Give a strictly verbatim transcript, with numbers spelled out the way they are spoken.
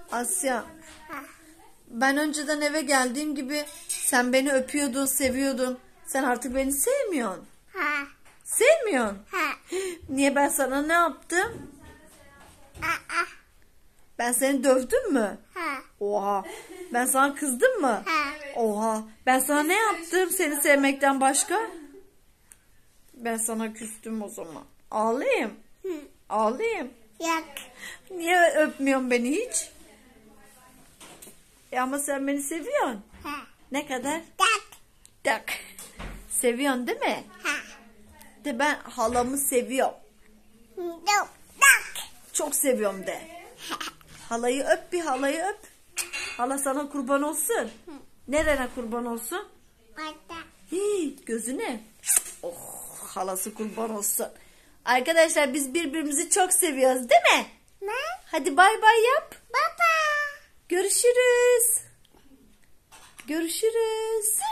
Asya, ben önceden eve geldiğim gibi sen beni öpüyordun, seviyordun. Sen artık beni sevmiyorsun. Ha. Sevmiyorsun. Ha. Niye, ben sana ne yaptım? Aa. Ben seni dövdüm mü? Ha. Oha. Ben sana kızdım mı? Ha. Oha. Ben sana ne yaptım seni sevmekten başka? Ben sana küstüm o zaman. Ağlayayım. Hı. Ağlayayım. Yok. Niye öpmüyorsun beni hiç? E ama sen beni seviyorsun. Ha. Ne kadar? Tak. Tak. Seviyorsun değil mi? Ha. De ben halamı seviyorum. Yok. Tak. Çok seviyorum de. Halayı öp, bir halayı öp. Hala sana kurban olsun. Nerene kurban olsun? Orada. Hii, gözüne. Oh, halası kurban olsun. Arkadaşlar biz birbirimizi çok seviyoruz değil mi? Ne? Hadi bay bay yap. Baba. Görüşürüz. Görüşürüz.